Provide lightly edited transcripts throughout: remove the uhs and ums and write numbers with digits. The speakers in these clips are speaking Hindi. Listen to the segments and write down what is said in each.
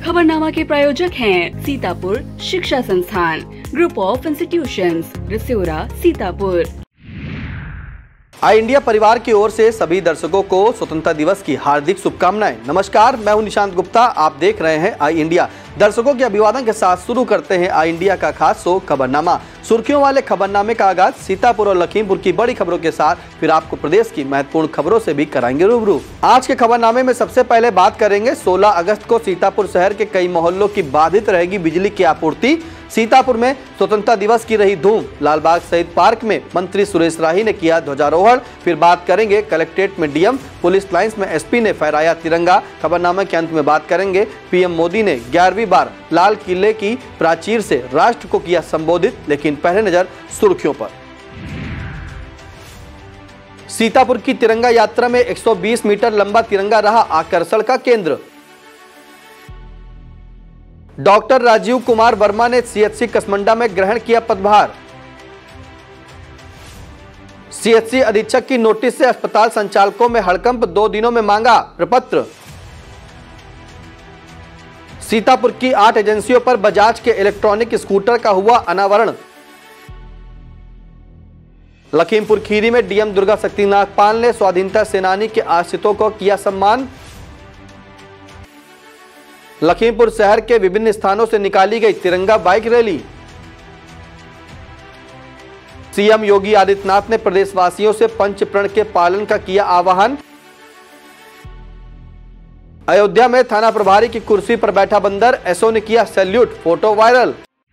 खबरनामा के प्रायोजक हैं सीतापुर शिक्षा संस्थान, group of institutions, Risora, Sitapur. I India परिवार की ओर से सभी दर्शकों को स्वतंत्रता दिवस की हार्दिक शुभकामनाएं। नमस्कार, मैं हूं निशांत गुप्ता, आप देख रहे हैं आई इंडिया। दर्शकों के अभिवादन के साथ शुरू करते हैं आई इंडिया का खास शो खबरनामा। सुर्खियों वाले खबरनामे का आगाज सीतापुर और लखीमपुर की बड़ी खबरों के साथ, फिर आपको प्रदेश की महत्वपूर्ण खबरों से भी कराएंगे रूबरू। आज के खबरनामे में सबसे पहले बात करेंगे 16 अगस्त को सीतापुर शहर के कई मोहल्लों की बाधित रहेगी बिजली की आपूर्ति। सीतापुर में स्वतंत्रता दिवस की रही धूम, लालबाग शहीद पार्क में मंत्री सुरेश राही ने किया ध्वजारोहण। फिर बात करेंगे कलेक्ट्रेट में डीएम, पुलिस लाइंस में एसपी ने फहराया तिरंगा। खबरनामे के अंत में बात करेंगे पीएम मोदी ने 11वीं बार लाल किले की प्राचीर से राष्ट्र को किया संबोधित। लेकिन पहले नजर सुर्खियों पर। सीतापुर की तिरंगा यात्रा में 120 मीटर लंबा तिरंगा रहा आकर्षण का केंद्र। डॉक्टर राजीव कुमार वर्मा ने सीएचसी कसमंडा में ग्रहण किया पदभार। सीएचसी अधीक्षक की नोटिस से अस्पताल संचालकों में हड़कंप, 2 दिनों में मांगा प्रपत्र। सीतापुर की 8 एजेंसियों पर बजाज के इलेक्ट्रॉनिक स्कूटर का हुआ अनावरण। लखीमपुर खीरी में डीएम दुर्गा शक्ति नागपाल ने स्वाधीनता सेनानी के आश्रितों को किया सम्मान। लखीमपुर शहर के विभिन्न स्थानों से निकाली गई तिरंगा bike rally. CM Yogi Adityanath ने प्रदेशवासियों से पंचप्रण के पालन का किया आह्वान। अयोध्या में थाना प्रभारी की कुर्सी पर बैठा बंदर, एसओ ने किया सैल्यूट, फोटो वायरल।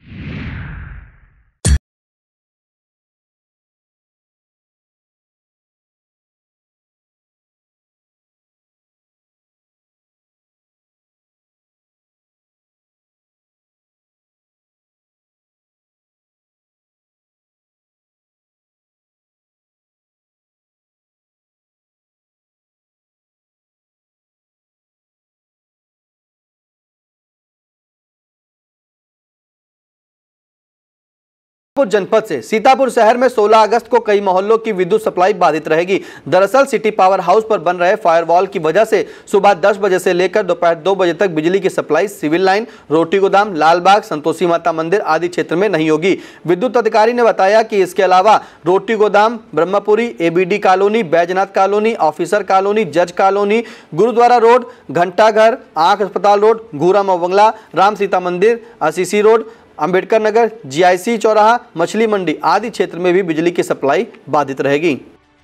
जनपद से सीतापुर शहर में 16 अगस्त को कई मोहल्लों की विद्युत सप्लाई बाधित रहेगी। दरअसल सिटी पावर हाउस पर बन रहे फायरवॉल की वजह से सुबह 10 बजे से लेकर दोपहर 2 बजे तक बिजली की सप्लाई सिविल लाइन, रोटी गोदाम, लालबाग, संतोषी माता मंदिर आदि क्षेत्र में नहीं होगी। विद्युत अधिकारी ने बताया कि इसके अलावा रोटी गोदाम, Brahmpuri, ABD colony, Baijnath colony, officer colony, जज कॉलोनी, गुरुद्वारा रोड, घंटाघर, आंख अस्पताल रोड, घूरा बंगला, राम सीता मंदिर, आशीसी रोड, अंबेडकर नगर, जीआईसी चौराहा, मछली मंडी आदि क्षेत्र में भी बिजली की सप्लाई बाधित रहेगी।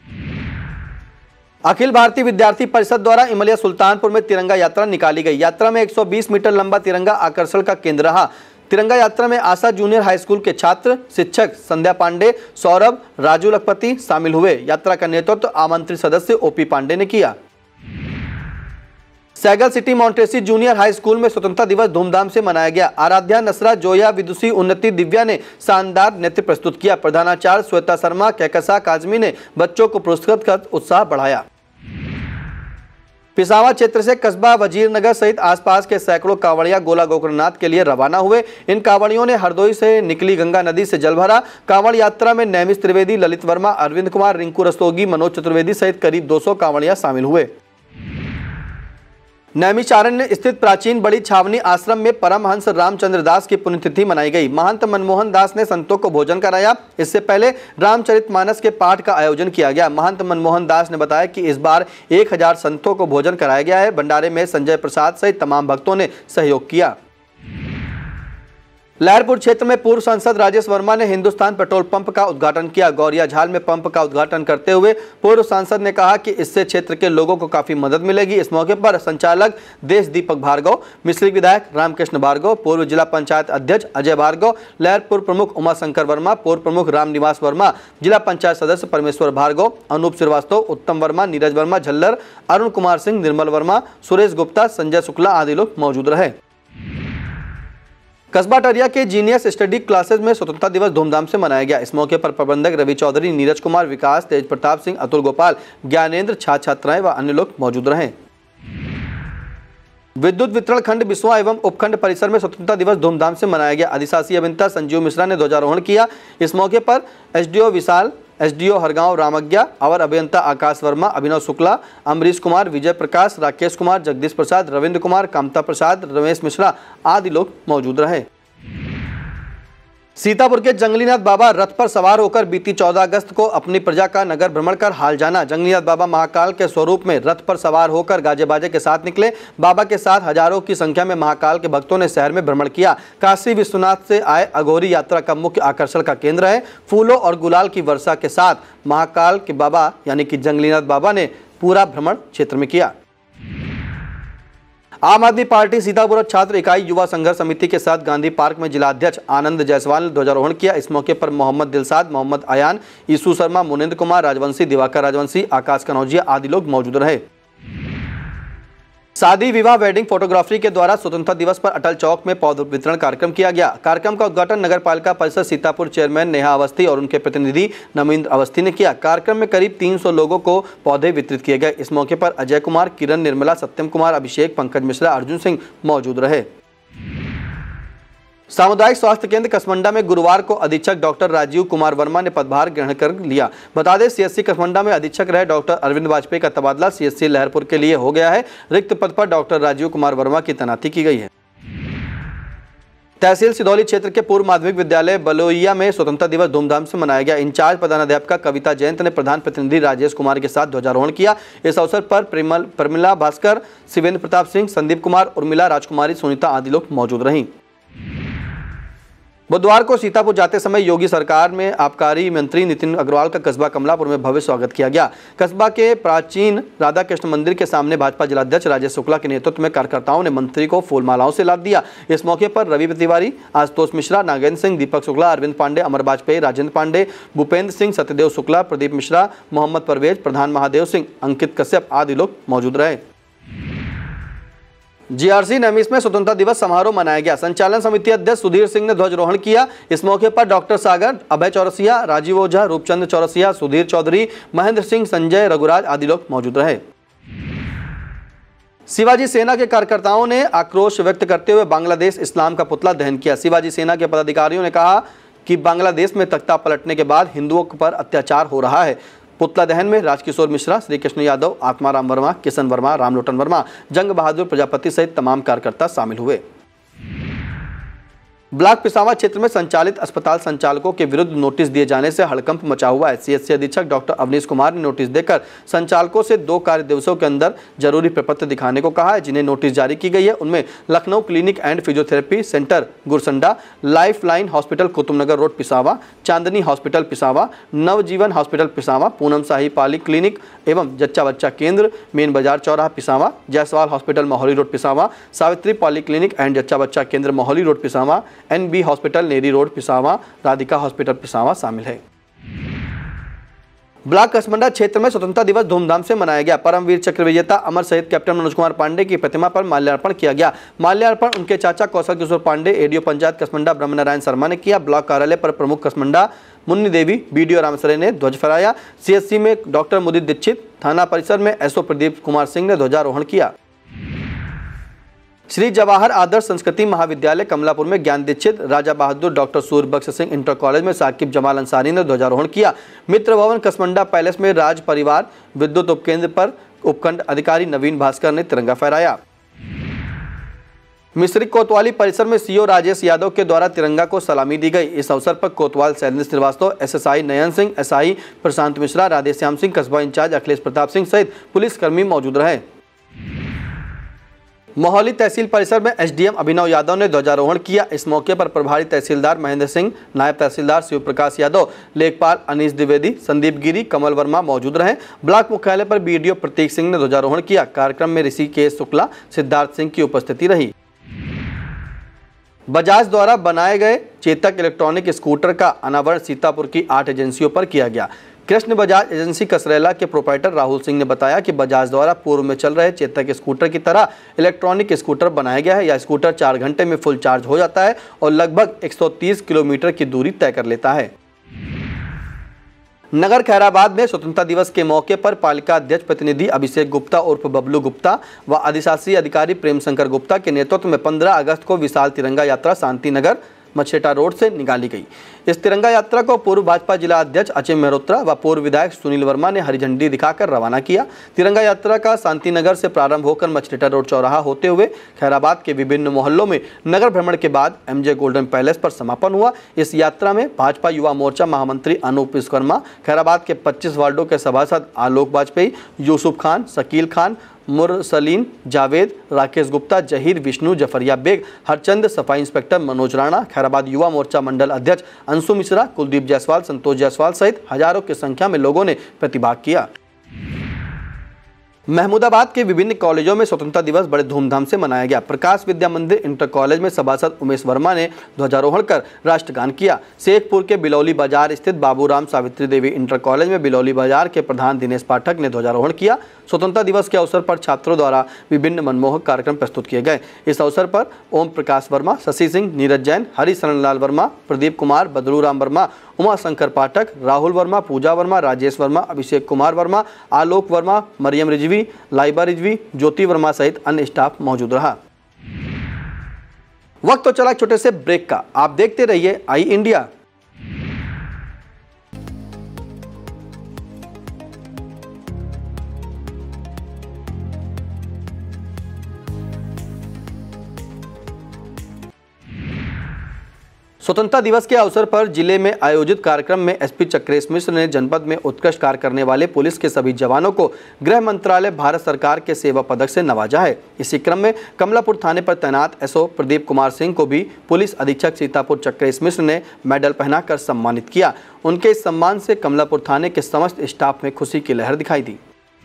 अखिल भारतीय विद्यार्थी परिषद द्वारा इमलिया सुल्तानपुर में तिरंगा यात्रा निकाली गई। यात्रा में 120 मीटर लंबा तिरंगा आकर्षण का केंद्र रहा। तिरंगा यात्रा में आशा जूनियर हाई स्कूल के छात्र, शिक्षक संध्या पांडे, सौरभ, राजू लखपति शामिल हुए। यात्रा का नेतृत्व आमंत्रित सदस्य ओपी पांडे ने किया। Saigal city Montessori junior high school में स्वतंत्रता दिवस धूमधाम से मनाया गया। आराध्या, नसरा, जोया, विदुषी, उन्नति, दिव्या ने शानदार नृत्य प्रस्तुत किया। प्रधानाचार्य श्वेता शर्मा, कहकसा काजमी ने बच्चों को पुरस्कृत कर उत्साह बढ़ाया। पिसावा क्षेत्र से कस्बा वजीरनगर सहित आसपास के सैकड़ों कांवड़िया गोला गोकर्णनाथ के लिए रवाना हुए। इन कांवड़ियों ने हरदोई से निकली गंगा नदी से जल भरा। कांवड़ यात्रा में नैमिष त्रिवेदी, ललित वर्मा, अरविंद कुमार, रिंकू रस्तोगी, मनोज चतुर्वेदी सहित करीब 200 कांवड़िया शामिल हुए। नैमिषारण्य स्थित प्राचीन बड़ी छावनी आश्रम में परमहंस रामचंद्र दास की पुण्यतिथि मनाई गई। महंत मनमोहन दास ने संतों को भोजन कराया। इससे पहले रामचरितमानस के पाठ का आयोजन किया गया। महंत मनमोहन दास ने बताया कि इस बार 1000 संतों को भोजन कराया गया है। भंडारे में संजय प्रसाद सहित तमाम भक्तों ने सहयोग किया। लहरपुर क्षेत्र में पूर्व सांसद राजेश वर्मा ने हिंदुस्तान पेट्रोल पंप का उद्घाटन किया। गौरिया झाल में पंप का उद्घाटन करते हुए पूर्व सांसद ने कहा कि इससे क्षेत्र के लोगों को काफी मदद मिलेगी। इस मौके पर संचालक देश दीपक भार्गव, मिश्रिक विधायक रामकृष्ण भार्गव, पूर्व जिला पंचायत अध्यक्ष अजय भार्गव, लहरपुर प्रमुख उमाशंकर वर्मा, पूर्व प्रमुख रामनिवास वर्मा, जिला पंचायत सदस्य परमेश्वर भार्गव, अनूप श्रीवास्तव, उत्तम वर्मा, नीरज वर्मा, झल्लर, अरुण कुमार सिंह, निर्मल वर्मा, सुरेश गुप्ता, संजय शुक्ला आदि लोग मौजूद रहे। कस्बा टरिया के जीनियस स्टडी क्लासेस में स्वतंत्रता दिवस धूमधाम से मनाया गया। इस मौके पर प्रबंधक रवि चौधरी, नीरज कुमार, विकास, तेज प्रताप सिंह, अतुल गोपाल, ज्ञानेंद्र, छात्र छात्राएं व अन्य लोग मौजूद रहे। विद्युत वितरण खंड बिस्वा एवं उपखंड परिसर में स्वतंत्रता दिवस धूमधाम से मनाया गया। अधिशासी अभियंता संजीव मिश्रा ने ध्वजारोहण किया। इस मौके पर एसडीओ विशाल, एसडीओ हरगांव रामज्ञा, अवर अभियंता आकाश वर्मा, अभिनव शुक्ला, अमरीश कुमार, विजय प्रकाश, राकेश कुमार, जगदीश प्रसाद, रविंद्र कुमार, कामता प्रसाद, रमेश मिश्रा आदि लोग मौजूद रहे। सीतापुर के जंगलीनाथ बाबा रथ पर सवार होकर बीती 14 अगस्त को अपनी प्रजा का नगर भ्रमण कर हाल जाना। जंगलीनाथ बाबा महाकाल के स्वरूप में रथ पर सवार होकर गाजे बाजे के साथ निकले। बाबा के साथ हजारों की संख्या में महाकाल के भक्तों ने शहर में भ्रमण किया। काशी विश्वनाथ से आए अघोरी यात्रा का मुख्य आकर्षण का केंद्र है। फूलों और गुलाल की वर्षा के साथ महाकाल के बाबा यानी कि जंगलीनाथ बाबा ने पूरा भ्रमण क्षेत्र में किया। आम आदमी पार्टी सीतापुर छात्र इकाई युवा संघर्ष समिति के साथ गांधी पार्क में जिलाध्यक्ष आनंद जायसवाल ने ध्वजारोहण किया। इस मौके पर मोहम्मद दिलसाद, मोहम्मद अयान, ईसू शर्मा, मुनिंद्र कुमार राजवंशी, दिवाकर राजवंशी, आकाश कनौजिया आदि लोग मौजूद रहे। शादी विवाह वेडिंग फोटोग्राफी के द्वारा स्वतंत्रता दिवस पर अटल चौक में पौध वितरण कार्यक्रम किया गया। कार्यक्रम का उद्घाटन नगर पालिका परिषद सीतापुर चेयरमैन नेहा अवस्थी और उनके प्रतिनिधि नमिंद्र अवस्थी ने किया। कार्यक्रम में करीब 300 लोगों को पौधे वितरित किए गए। इस मौके पर अजय कुमार, किरण, निर्मला, सत्यम कुमार, अभिषेक, पंकज मिश्रा, अर्जुन सिंह मौजूद रहे। सामुदायिक स्वास्थ्य केंद्र कसमंडा में गुरुवार को अधीक्षक डॉक्टर राजीव कुमार वर्मा ने पदभार ग्रहण कर लिया। बता दें सीएससी कसमंडा में अधीक्षक रहे डॉक्टर अरविंद वाजपेयी का तबादला सीएससी लहरपुर के लिए हो गया है। रिक्त पद पर डॉक्टर राजीव कुमार वर्मा की तैनाती की गई है। तहसील सिधौली क्षेत्र के पूर्व माध्यमिक विद्यालय बलोइया में स्वतंत्रता दिवस धूमधाम से मनाया गया। इंचार्ज प्रधानाध्यापिका कविता जयंत ने प्रधान प्रतिनिधि राजेश कुमार के साथ ध्वजारोहण किया। इस अवसर पर प्रमिला भास्कर, शिवेंद्र प्रताप सिंह, संदीप कुमार, उर्मिला, राजकुमारी, सुनीता आदि लोग मौजूद रहीं। बुधवार को सीतापुर जाते समय योगी सरकार में आबकारी मंत्री नितिन अग्रवाल का कस्बा कमलापुर में भव्य स्वागत किया गया। कस्बा के प्राचीन राधा कृष्ण मंदिर के सामने भाजपा जिलाध्यक्ष राजेश शुक्ला के नेतृत्व में कार्यकर्ताओं ने मंत्री को फूल मालाओं से लाद दिया। इस मौके पर रवि तिवारी, आशुतोष मिश्रा, नागेंद्र सिंह, दीपक शुक्ला, अरविंद पांडे, अमर वाजपेयी, राजेंद्र पांडे, भूपेंद्र सिंह, सत्यदेव शुक्ला, प्रदीप मिश्रा, मोहम्मद परवेज, प्रधान महादेव सिंह, अंकित कश्यप आदि लोग मौजूद रहे। जीआरसी नैमिष में स्वतंत्रता दिवस समारोह मनाया गया। संचालन समिति अध्यक्ष सुधीर सिंह ने ध्वजारोहण किया। इस मौके पर डॉक्टर सागर, अभय चौरसिया, राजीव ओझा, रूपचंद चौरसिया, सुधीर चौधरी, महेंद्र सिंह, संजय रघुराज आदि लोग मौजूद रहे। शिवाजी सेना के कार्यकर्ताओं ने आक्रोश व्यक्त करते हुए बांग्लादेश इस्लाम का पुतला दहन किया। शिवाजी सेना के पदाधिकारियों ने कहा कि बांग्लादेश में तख्ता पलटने के बाद हिंदुओं पर अत्याचार हो रहा है। पुतला दहन में राजकिशोर मिश्रा, श्री कृष्ण यादव, आत्माराम वर्मा, किशन वर्मा, रामलोटन वर्मा, जंग बहादुर प्रजापति सहित तमाम कार्यकर्ता शामिल हुए। ब्लॉक पिसावा क्षेत्र में संचालित अस्पताल संचालकों के विरुद्ध नोटिस दिए जाने से हड़कंप मचा हुआ है। सीएचसी अधीक्षक डॉक्टर अवनीश कुमार ने नोटिस देकर संचालकों से 2 कार्य दिवसों के अंदर जरूरी प्रपत्र दिखाने को कहा है। जिन्हें नोटिस जारी की गई है उनमें Lucknow clinic and physiotherapy centre Gursanda, life line hospital Kutubnagar road Pisawa, Chandni hospital Pisawa, Navjeevan hospital Pisawa, Poonam Shahi poly clinic एवं जच्चा बच्चा केंद्र मेन बाजार चौराहा Pisawa, Jaiswal hospital Mohali road Pisawa, Savitri poly clinic and जच्चा बच्चा केंद्र Mohali road Pisawa, NB hospital Neri road Pisawa, Radhika hospital Pisawa शामिल है। ब्लॉक कसमंडा क्षेत्र में स्वतंत्रता दिवस धूमधाम से मनाया गया। परमवीर चक्र विजेता अमर शहीद कैप्टन मनोज कुमार पांडे की प्रतिमा पर माल्यार्पण किया गया। माल्यार्पण उनके चाचा कौशल किशोर पांडे, एडीओ पंचायत कसमंडा ब्रह्मनारायण शर्मा ने किया। ब्लॉक कार्यालय पर प्रमुख कसमंडा मुन्नी देवी, बीडीओ रामसरे ने ध्वज फहराया। सीएससी में डॉक्टर मुदित दीक्षित, थाना परिसर में एसओ प्रदीप कुमार सिंह ने ध्वजारोहण किया। श्री जवाहर आदर्श संस्कृति महाविद्यालय कमलापुर में Gyan Dixit, Raja Bahadur doctor Suryabakhsh Singh inter college में साकिब जमाल अंसारी ने ध्वजारोहण किया। मित्र भवन कसमंडा पैलेस में राज परिवार विद्युत उपकेंद्र पर उपखंड अधिकारी नवीन भास्कर ने तिरंगा फहराया। मिश्रिक कोतवाली परिसर में सीओ राजेश यादव के द्वारा तिरंगा को सलामी दी गई। इस अवसर पर कोतवाल शैलेंद्र श्रीवास्तव, एसएसआई नयन सिंह, एसआई प्रशांत मिश्रा, राधेश्याम सिंह, कस्बा इंचार्ज अखिलेश प्रताप सिंह सहित पुलिसकर्मी मौजूद रहे। मोहाली तहसील परिसर में एसडीएम अभिनव यादव ने ध्वजारोहण किया। इस मौके पर प्रभारी तहसीलदार महेंद्र सिंह, नायब तहसीलदार शिव प्रकाश यादव, लेखपाल अनीश द्विवेदी, संदीप गिरी, कमल वर्मा मौजूद रहे। ब्लॉक मुख्यालय पर बीडीओ प्रतीक सिंह ने ध्वजारोहण किया। कार्यक्रम में ऋषिकेश शुक्ला, सिद्धार्थ सिंह की उपस्थिति रही। बजाज द्वारा बनाए गए चेतक इलेक्ट्रॉनिक स्कूटर का अनावरण सीतापुर की 8 एजेंसियों पर किया गया। कृष्ण बजाज एजेंसी कसरेला के प्रोप्राइटर राहुल सिंह ने बताया कि बजाज द्वारा पूर्व में चल रहे चेतक स्कूटर की तरह इलेक्ट्रॉनिक स्कूटर बनाया गया है। यह स्कूटर 4 घंटे में फुल चार्ज हो जाता है और लगभग 130 किलोमीटर की दूरी तय कर लेता है। नगर खैराबाद में स्वतंत्रता दिवस के मौके पर पालिका अध्यक्ष प्रतिनिधि अभिषेक गुप्ता उर्फ बबलू गुप्ता व अधिशासी अधिकारी प्रेम शंकर गुप्ता के नेतृत्व में 15 अगस्त को विशाल तिरंगा यात्रा शांति नगर मछेटा रोड से निकाली गई। इस तिरंगा यात्रा को पूर्व भाजपा जिला अध्यक्ष अचिम मेहरोत्रा व पूर्व विधायक सुनील वर्मा ने हरी झंडी दिखाकर रवाना किया। तिरंगा यात्रा का शांति नगर से प्रारंभ होकर मछेटा रोड चौराहा होते हुए खैराबाद के विभिन्न मोहल्लों में नगर भ्रमण के बाद एमजे गोल्डन पैलेस पर समापन हुआ। इस यात्रा में भाजपा युवा मोर्चा महामंत्री अनूप विश्वकर्मा, खैराबाद के 25 वार्डों के सभासद आलोक वाजपेयी, यूसुफ खान, शकील खान, मुरसलीन, जावेद, राकेश गुप्ता, जहीर, विष्णु, जफरिया बेग, हरचंद, सफाई इंस्पेक्टर मनोज राणा, खैराबाद युवा मोर्चा मंडल अध्यक्ष अंशु मिश्रा, कुलदीप जायसवाल, संतोष जायसवाल सहित हजारों की संख्या में लोगों ने प्रतिभाग किया। महमूदाबाद के विभिन्न कॉलेजों में स्वतंत्रता दिवस बड़े धूमधाम से मनाया गया। प्रकाश विद्या मंदिर इंटर कॉलेज में सभासद उमेश वर्मा ने ध्वजारोहण कर राष्ट्रगान किया। शेखपुर के बिलौली बाजार स्थित बाबूराम सावित्री देवी इंटर कॉलेज में बिलौली बाजार के प्रधान दिनेश पाठक ने ध्वजारोहण किया। स्वतंत्रता दिवस के अवसर पर छात्रों द्वारा विभिन्न मनमोहक कार्यक्रम प्रस्तुत किए गए। इस अवसर पर ओम प्रकाश वर्मा, शशि सिंह, नीरज जैन, हरिशरण लाल वर्मा, प्रदीप कुमार, बदरूराम वर्मा, उमाशंकर पाठक, राहुल वर्मा, पूजा वर्मा, राजेश वर्मा, अभिषेक कुमार वर्मा, आलोक वर्मा, मरियम रिजवी, लाइबा रिजवी, ज्योति वर्मा सहित अन्य स्टाफ मौजूद रहा। वक्त तो चला छोटे से ब्रेक का, आप देखते रहिए आई इंडिया। स्वतंत्रता दिवस के अवसर पर जिले में आयोजित कार्यक्रम में एसपी चक्रेश मिश्र ने जनपद में उत्कृष्ट कार्य करने वाले पुलिस के सभी जवानों को गृह मंत्रालय भारत सरकार के सेवा पदक से नवाजा है। इसी क्रम में कमलापुर थाने पर तैनात एसओ प्रदीप कुमार सिंह को भी पुलिस अधीक्षक सीतापुर चक्रेश मिश्र ने मेडल पहनाकर सम्मानित किया। उनके इस सम्मान से कमलापुर थाने के समस्त स्टाफ में खुशी की लहर दिखाई दी।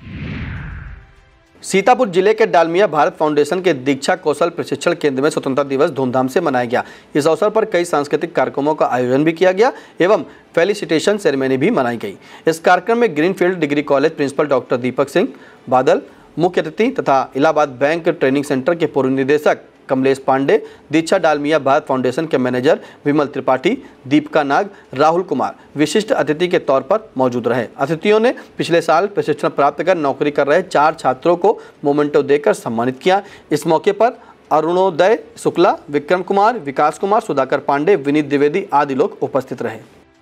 सीतापुर जिले के डालमिया भारत फाउंडेशन के दीक्षा कौशल प्रशिक्षण केंद्र में स्वतंत्रता दिवस धूमधाम से मनाया गया। इस अवसर पर कई सांस्कृतिक कार्यक्रमों का आयोजन भी किया गया एवं फेलिसिटेशन सेरेमनी भी मनाई गई। इस कार्यक्रम में greenfield degree college principal doctor Deepak Singh Badal मुख्य अतिथि तथा इलाहाबाद बैंक ट्रेनिंग सेंटर के पूर्व निदेशक कमलेश पांडे, दीक्षा डालमिया भारत फाउंडेशन के मैनेजर विमल त्रिपाठी, दीपिका नाग, राहुल कुमार विशिष्ट अतिथि के तौर पर मौजूद रहे। अतिथियों ने पिछले साल प्रशिक्षण प्राप्त कर नौकरी कर रहे 4 छात्रों को मोमेंटो देकर सम्मानित किया। इस मौके पर अरुणोदय शुक्ला, विक्रम कुमार, विकास कुमार, सुधाकर पांडे, विनीत द्विवेदी आदि लोग उपस्थित रहे।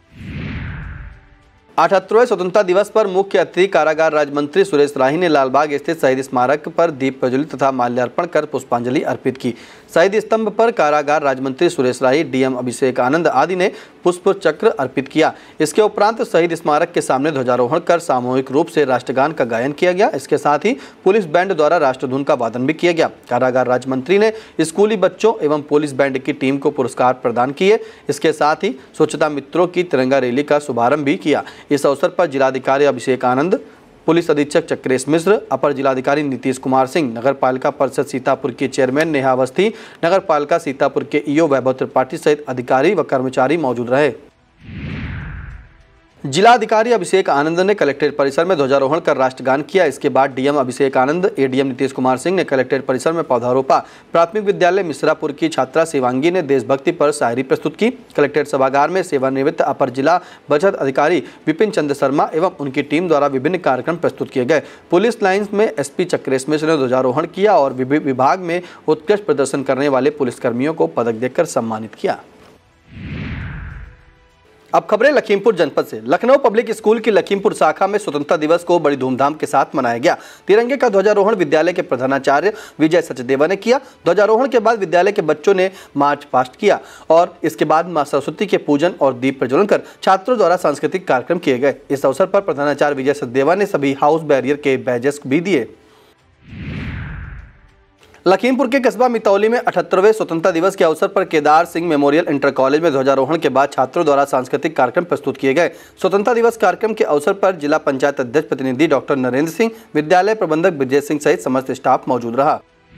78वें स्वतंत्रता दिवस पर मुख्य अतिथि कारागार राज्य मंत्री सुरेश राही ने लालबाग स्थित शहीद स्मारक पर दीप प्रज्वलित तथा माल्यार्पण कर पुष्पांजलि अर्पित की। शहीद स्तंभ पर कारागार राज्य मंत्री सुरेश राही, डीएम अभिषेक आनंद आदि ने पुष्प चक्र अर्पित किया। इसके उपरांत शहीद स्मारक के सामने ध्वजारोहण कर सामूहिक रूप से राष्ट्रगान का गायन किया गया। इसके साथ ही पुलिस बैंड द्वारा राष्ट्रधुन का वादन भी किया गया। कारागार राज्य मंत्री ने स्कूली बच्चों एवं पुलिस बैंड की टीम को पुरस्कार प्रदान किए। इसके साथ ही स्वच्छता मित्रों की तिरंगा रैली का शुभारंभ भी किया। इस अवसर पर जिलाधिकारी अभिषेक आनंद, पुलिस अधीक्षक चक्रेश मिश्र, अपर जिलाधिकारी नीतीश कुमार सिंह, नगर पालिका परिषद सीतापुर के चेयरमैन नेहा अवस्थी, नगर पालिका सीतापुर के ईओ वैभव त्रिपाठी सहित अधिकारी व कर्मचारी मौजूद रहे। जिलाधिकारी अभिषेक आनंद ने कलेक्ट्रेट परिसर में ध्वजारोहण कर राष्ट्रगान किया। इसके बाद डीएम अभिषेक आनंद, एडीएम नीतीश कुमार सिंह ने कलेक्ट्रेट परिसर में पौधारोपा। प्राथमिक विद्यालय मिश्रापुर की छात्रा शिवांगी ने देशभक्ति पर शायरी प्रस्तुत की। कलेक्ट्रेट सभागार में सेवानिवृत्त अपर जिला बचत अधिकारी विपिन चंद्र शर्मा एवं उनकी टीम द्वारा विभिन्न कार्यक्रम प्रस्तुत किए गए। पुलिस लाइन्स में एसपी चक्रेश मिश्र ने ध्वजारोहण किया और विभाग में उत्कृष्ट प्रदर्शन करने वाले पुलिसकर्मियों को पदक देकर सम्मानित किया। अब खबरें लखीमपुर जनपद से। लखनऊ पब्लिक स्कूल की लखीमपुर शाखा में स्वतंत्रता दिवस को बड़ी धूमधाम के साथ मनाया गया। तिरंगे का ध्वजारोहण विद्यालय के प्रधानाचार्य विजय सचदेवा ने किया। ध्वजारोहण के बाद विद्यालय के बच्चों ने मार्च पास्ट किया और इसके बाद मां सरस्वती के पूजन और दीप प्रज्वलन कर छात्रों द्वारा सांस्कृतिक कार्यक्रम किए गए। इस अवसर पर प्रधानाचार्य विजय सचदेवा ने सभी हाउस बैरियर के बैजेस भी दिए। लखीमपुर के कस्बा मितौली में 78वें स्वतंत्रता दिवस के अवसर पर Kedar Singh memorial inter college में ध्वजारोहण के बाद छात्रों द्वारा सांस्कृतिक कार्यक्रम प्रस्तुत किए गए। स्वतंत्रता दिवस कार्यक्रम के अवसर पर जिला पंचायत अध्यक्ष प्रतिनिधि डॉक्टर नरेंद्र सिंह, विद्यालय प्रबंधक विजय सिंह सहित समस्त स्टाफ मौजूद रहा।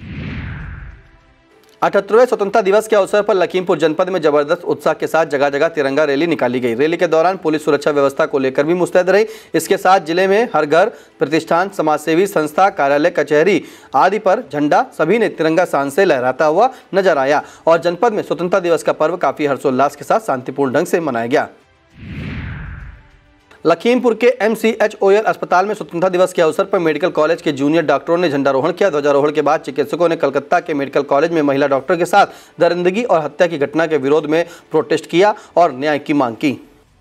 78वें स्वतंत्रता दिवस के अवसर पर लखीमपुर जनपद में जबरदस्त उत्साह के साथ जगह जगह तिरंगा रैली निकाली गई। रैली के दौरान पुलिस सुरक्षा व्यवस्था को लेकर भी मुस्तैद रही। इसके साथ जिले में हर घर, प्रतिष्ठान, समाजसेवी संस्था, कार्यालय, कचहरी आदि पर झंडा सभी ने तिरंगा शान से लहराता हुआ नजर आया और जनपद में स्वतंत्रता दिवस का पर्व काफी हर्षोल्लास के साथ शांतिपूर्ण ढंग से मनाया गया। लखीमपुर के MCHOL अस्पताल में स्वतंत्रता दिवस के अवसर पर मेडिकल कॉलेज के जूनियर डॉक्टरों ने झंडारोहण किया। ध्वजारोहण के बाद चिकित्सकों ने कलकत्ता के मेडिकल कॉलेज में महिला डॉक्टर के साथ दरिंदगी और हत्या की घटना के विरोध में प्रोटेस्ट किया और न्याय की मांग की।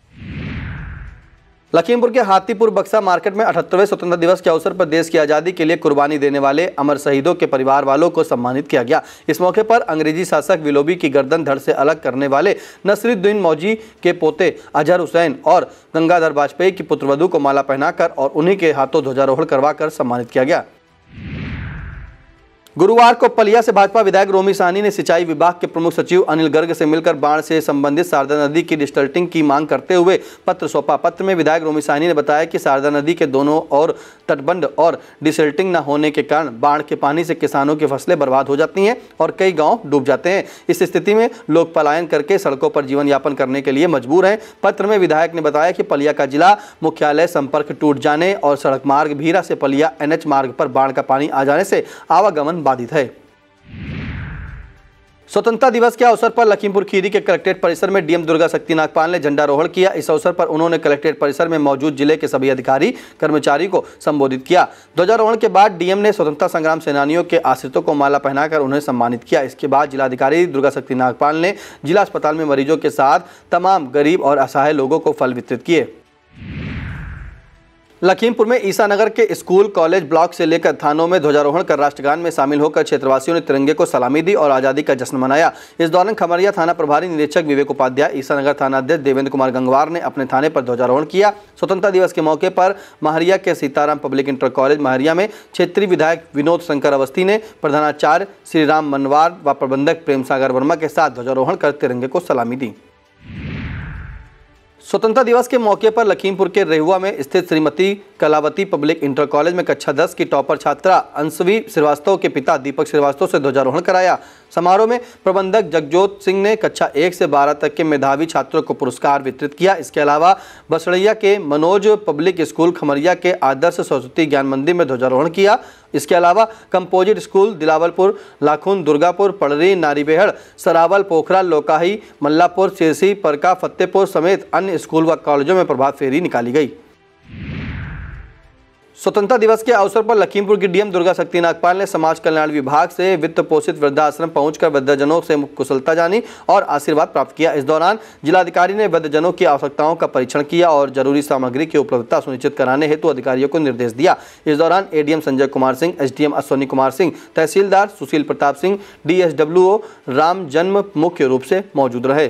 लखीमपुर के हाथीपुर बक्सा मार्केट में 78वें स्वतंत्रता दिवस के अवसर पर देश की आज़ादी के लिए कुर्बानी देने वाले अमर शहीदों के परिवार वालों को सम्मानित किया गया। इस मौके पर अंग्रेजी शासक विलोबी की गर्दन धड़ से अलग करने वाले नसीरुद्दीन मौजी के पोते अजहर हुसैन और गंगाधर वाजपेयी की पुत्रवधू को माला पहनाकर और उन्हीं के हाथों ध्वजारोहण करवाकर सम्मानित किया गया। गुरुवार को पलिया से भाजपा विधायक रोमी साहनी ने सिंचाई विभाग के प्रमुख सचिव अनिल गर्ग से मिलकर बाढ़ से संबंधित शारदा नदी की डिस्टल्टिंग की मांग करते हुए पत्र सौंपा। पत्र में विधायक रोमी साहनी ने बताया कि शारदा नदी के दोनों ओर तटबंध और डिसल्टिंग न होने के कारण बाढ़ के पानी से किसानों की फसलें बर्बाद हो जाती हैं और कई गाँव डूब जाते हैं। इस स्थिति में लोग पलायन करके सड़कों पर जीवन यापन करने के लिए मजबूर हैं। पत्र में विधायक ने बताया कि पलिया का जिला मुख्यालय संपर्क टूट जाने और सड़क मार्ग भीरा से पलिया NH मार्ग पर बाढ़ का पानी आ जाने से आवागमन बाधित है। स्वतंत्रता दिवस के अवसर पर लखीमपुर खीरी के कलेक्ट्रेट परिसर में डीएम दुर्गा शक्ति नागपाल ने झंडारोहण किया। इस अवसर पर उन्होंने कलेक्ट्रेट परिसर में मौजूद जिले के सभी अधिकारी कर्मचारी को संबोधित किया। ध्वजारोहण के बाद डीएम ने स्वतंत्रता संग्राम सेनानियों के आश्रितों को माला पहनाकर उन्हें सम्मानित किया। इसके बाद जिलाधिकारी दुर्गा शक्ति नागपाल ने जिला अस्पताल में मरीजों के साथ तमाम गरीब और असहाय लोगों को फल वितरित किए। लखीमपुर में ईसानगर के स्कूल, कॉलेज, ब्लॉक से लेकर थानों में ध्वजारोहण कर राष्ट्रगान में शामिल होकर क्षेत्रवासियों ने तिरंगे को सलामी दी और आज़ादी का जश्न मनाया। इस दौरान खमरिया थाना प्रभारी निरीक्षक विवेक उपाध्याय, ईसानगर थाना अध्यक्ष देवेंद्र कुमार गंगवार ने अपने थाने पर ध्वजारोहण किया। स्वतंत्रता दिवस के मौके पर महरिया के Sitaram public inter college Mahariya में क्षेत्रीय विधायक विनोद शंकर अवस्थी ने प्रधानाचार्य श्रीराम मनवार व प्रबंधक प्रेम सागर वर्मा के साथ ध्वजारोहण कर तिरंगे को सलामी दी। स्वतंत्रता दिवस के मौके पर लखीमपुर के रेहुआ में स्थित Shrimati Kalavati public inter college में कक्षा 10 की टॉपर छात्रा अंशवी श्रीवास्तव के पिता दीपक श्रीवास्तव से ध्वजारोहण कराया। समारोह में प्रबंधक जगजोत सिंह ने कक्षा 1 से 12 तक के मेधावी छात्रों को पुरस्कार वितरित किया। इसके अलावा बसड़ैया के मनोज पब्लिक स्कूल, खमरिया के आदर्श सरस्वती ज्ञान मंदिर में ध्वजारोहण किया। इसके अलावा कंपोजिट स्कूल, दिलावलपुर, लाखुन, दुर्गापुर, पड़री, नारीबेहड़, सरावल, पोखरा, लोकाही, मल्लापुर, सिरसी, परका, फतेहपुर समेत अन्य स्कूल व कॉलेजों में प्रभात फेरी निकाली गई। स्वतंत्रता दिवस के अवसर पर लखीमपुर की डीएम दुर्गा शक्ति नागपाल ने समाज कल्याण विभाग से वित्त पोषित वृद्धाश्रम पहुंचकर वृद्धजनों से कुशलता जानी और आशीर्वाद प्राप्त किया। इस दौरान जिलाधिकारी ने वृद्धजनों की आवश्यकताओं का परीक्षण किया और जरूरी सामग्री की उपलब्धता सुनिश्चित कराने हेतु अधिकारियों को निर्देश दिया। इस दौरान ADM Sanjay Kumar Singh, SDM Ashwini Kumar Singh, tehsildar Sushil Pratap Singh, DSWO Ram Janam मुख्य रूप से मौजूद रहे।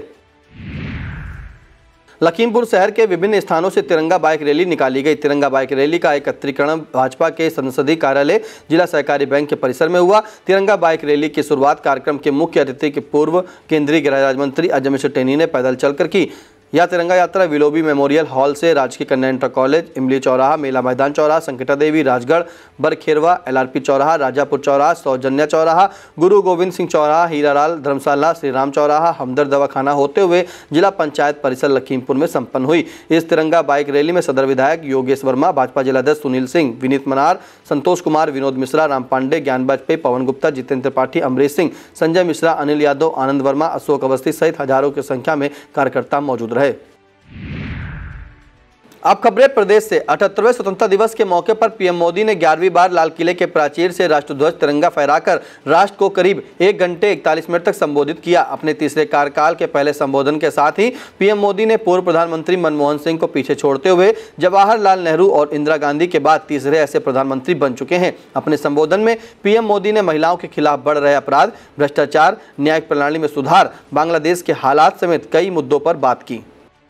लखीमपुर शहर के विभिन्न स्थानों से तिरंगा बाइक रैली निकाली गई। तिरंगा बाइक रैली का एकत्रीकरण भाजपा के संसदीय कार्यालय जिला सहकारी बैंक के परिसर में हुआ। तिरंगा बाइक रैली की शुरुआत कार्यक्रम के मुख्य अतिथि के पूर्व केंद्रीय गृह राज्य मंत्री अजय मिश्र टेनी ने पैदल चलकर की। यह तिरंगा यात्रा विलोबी मेमोरियल हॉल से राजकीय कन्या इंटर कॉलेज, इमली चौराहा, मेला मैदान चौराहा, संकटा देवी, राजगढ़, बरखेरवा, LRP चौराहा, राजापुर चौराहा, सौजन्या चौराहा, गुरु गोविंद सिंह चौराहा, हीरालाल धर्मशाला, श्री राम चौराहा, हमदर्द दवाखाना होते हुए जिला पंचायत परिसर लखीमपुर में संपन्न हुई। इस तिरंगा बाइक रैली में सदर विधायक योगेश वर्मा, भाजपा जिलाध्यक्ष सुनील सिंह, विनीत मनार, संतोष कुमार, विनोद मिश्रा, राम पांडे, ज्ञान वाजपेयी, पवन गुप्ता, जितेंद्र त्रिपाठी, अमरीश सिंह, संजय मिश्रा, अनिल यादव, आनंद वर्मा, अशोक अवस्थी सहित हजारों की संख्या में कार्यकर्ता मौजूद रहे। अब खबरें प्रदेश से। 78वें स्वतंत्रता दिवस के मौके पर पीएम मोदी ने 11वीं बार लाल किले के प्राचीर से राष्ट्रध्वज तिरंगा फहराकर राष्ट्र को करीब 1 घंटे 41 मिनट तक संबोधित किया। अपने तीसरे कार्यकाल के पहले संबोधन के साथ ही पीएम मोदी ने पूर्व प्रधानमंत्री मनमोहन सिंह को पीछे छोड़ते हुए जवाहरलाल नेहरू और इंदिरा गांधी के बाद तीसरे ऐसे प्रधानमंत्री बन चुके हैं। अपने संबोधन में पीएम मोदी ने महिलाओं के खिलाफ बढ़ रहे अपराध, भ्रष्टाचार, न्यायिक प्रणाली में सुधार, बांग्लादेश के हालात समेत कई मुद्दों पर बात की।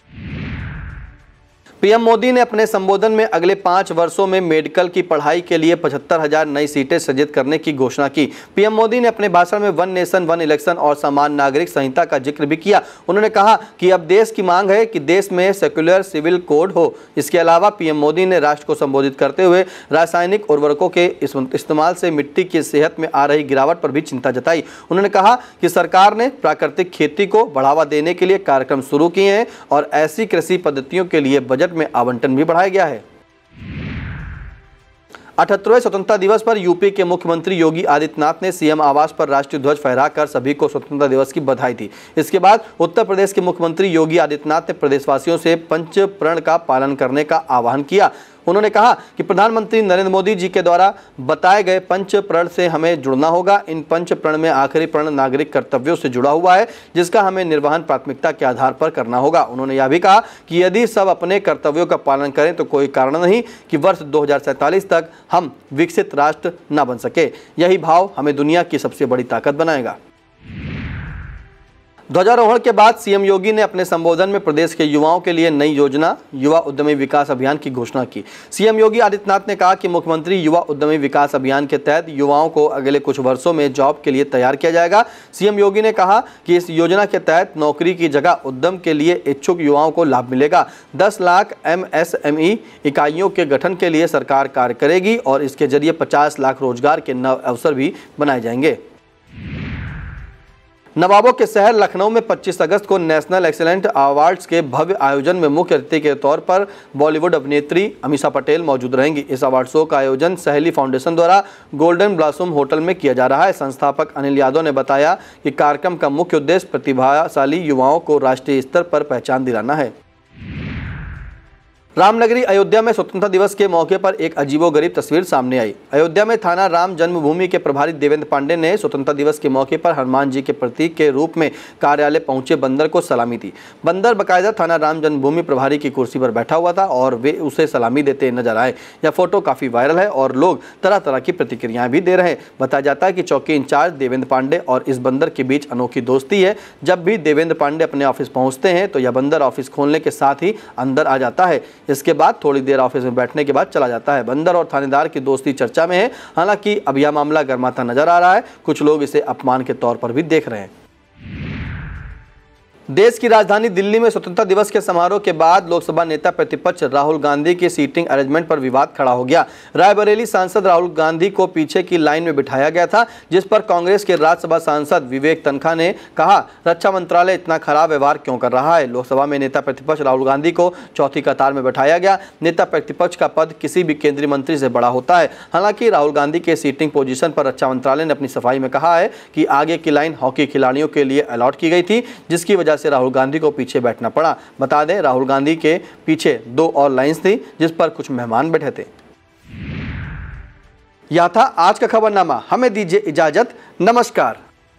पीएम मोदी ने अपने संबोधन में अगले 5 वर्षों में मेडिकल की पढ़ाई के लिए 75,000 नई सीटें सृजित करने की घोषणा की। पीएम मोदी ने अपने भाषण में वन नेशन वन इलेक्शन और समान नागरिक संहिता का जिक्र भी किया। उन्होंने कहा कि अब देश की मांग है कि देश में सेक्युलर सिविल कोड हो। इसके अलावा पीएम मोदी ने राष्ट्र को संबोधित करते हुए रासायनिक उर्वरकों के इस्तेमाल से मिट्टी की सेहत में आ रही गिरावट पर भी चिंता जताई। उन्होंने कहा कि सरकार ने प्राकृतिक खेती को बढ़ावा देने के लिए कार्यक्रम शुरू किए हैं और ऐसी कृषि पद्धतियों के लिए बजट में आवंटन भी बढ़ाया गया है। 78वें स्वतंत्रता दिवस पर यूपी के मुख्यमंत्री योगी आदित्यनाथ ने सीएम आवास पर राष्ट्रीय ध्वज फहराकर सभी को स्वतंत्रता दिवस की बधाई दी। इसके बाद उत्तर प्रदेश के मुख्यमंत्री योगी आदित्यनाथ ने प्रदेशवासियों से पंच प्रण का पालन करने का आह्वान किया। उन्होंने कहा कि प्रधानमंत्री नरेंद्र मोदी जी के द्वारा बताए गए पंच प्रण से हमें जुड़ना होगा। इन पंच प्रण में आखिरी प्रण नागरिक कर्तव्यों से जुड़ा हुआ है, जिसका हमें निर्वहन प्राथमिकता के आधार पर करना होगा। उन्होंने यह भी कहा कि यदि सब अपने कर्तव्यों का पालन करें तो कोई कारण नहीं कि वर्ष 2047 तक हम विकसित राष्ट्र न बन सके। यही भाव हमें दुनिया की सबसे बड़ी ताकत बनाएगा। ध्वजारोहण के बाद सीएम योगी ने अपने संबोधन में प्रदेश के युवाओं के लिए नई योजना युवा उद्यमी विकास अभियान की घोषणा की। सीएम योगी आदित्यनाथ ने कहा कि मुख्यमंत्री युवा उद्यमी विकास अभियान के तहत युवाओं को अगले कुछ वर्षों में जॉब के लिए तैयार किया जाएगा। सीएम योगी ने कहा कि इस योजना के तहत नौकरी की जगह उद्यम के लिए इच्छुक युवाओं को लाभ मिलेगा। 10 लाख MSME इकाइयों के गठन के लिए सरकार कार्य करेगी और इसके जरिए 50 लाख रोजगार के नए अवसर भी बनाए जाएंगे। नवाबों के शहर लखनऊ में 25 अगस्त को नेशनल एक्सीलेंट अवार्ड्स के भव्य आयोजन में मुख्य अतिथि के तौर पर बॉलीवुड अभिनेत्री अमीषा पटेल मौजूद रहेंगी। इस अवार्ड शो का आयोजन सहेली फाउंडेशन द्वारा गोल्डन ब्लॉसम होटल में किया जा रहा है। संस्थापक अनिल यादव ने बताया कि कार्यक्रम का मुख्य उद्देश्य प्रतिभाशाली युवाओं को राष्ट्रीय स्तर पर पहचान दिलाना है। रामनगरी अयोध्या में स्वतंत्रता दिवस के मौके पर एक अजीबोगरीब तस्वीर सामने आई। अयोध्या में थाना राम जन्मभूमि के प्रभारी देवेंद्र पांडे ने स्वतंत्रता दिवस के मौके पर हनुमान जी के प्रतीक के रूप में कार्यालय पहुंचे बंदर को सलामी दी। बंदर बाकायदा थाना राम जन्मभूमि प्रभारी की कुर्सी पर बैठा हुआ था और वे उसे सलामी देते नजर आए। यह फोटो काफी वायरल है और लोग तरह तरह की प्रतिक्रियाएं भी दे रहे हैं। बताया जाता है कि चौकी इंचार्ज देवेंद्र पांडे और इस बंदर के बीच अनोखी दोस्ती है। जब भी देवेंद्र पांडे अपने ऑफिस पहुंचते हैं तो यह बंदर ऑफिस खोलने के साथ ही अंदर आ जाता है। इसके बाद थोड़ी देर ऑफिस में बैठने के बाद चला जाता है। बंदर और थानेदार की दोस्ती चर्चा में है। हालांकि अब यह मामला गर्माता नजर आ रहा है। कुछ लोग इसे अपमान के तौर पर भी देख रहे हैं। देश की राजधानी दिल्ली में स्वतंत्रता दिवस के समारोह के बाद लोकसभा नेता प्रतिपक्ष राहुल गांधी की सीटिंग अरेंजमेंट पर विवाद खड़ा हो गया। रायबरेली सांसद राहुल गांधी को पीछे की लाइन में बिठाया गया था, जिस पर कांग्रेस के राज्यसभा सांसद विवेक तन्खा ने कहा, रक्षा मंत्रालय इतना खराब व्यवहार क्यों कर रहा है। लोकसभा में नेता प्रतिपक्ष राहुल गांधी को चौथी कतार में बैठाया गया। नेता प्रतिपक्ष का पद किसी भी केंद्रीय मंत्री से बड़ा होता है। हालांकि राहुल गांधी के सीटिंग पोजीशन पर रक्षा मंत्रालय ने अपनी सफाई में कहा है कि आगे की लाइन हॉकी खिलाड़ियों के लिए अलॉट की गई थी, जिसकी वजह से राहुल गांधी को पीछे बैठना पड़ा। बता दें, राहुल गांधी के पीछे 2 और लाइंस थी, जिस पर कुछ मेहमान बैठे थे। यह था आज का खबरनामा। हमें दीजिए इजाजत। नमस्कार।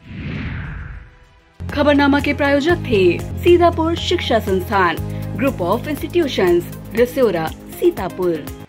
खबरनामा के प्रायोजक थे सीतापुर शिक्षा संस्थान, group of institutions, Rasora, Sitapur.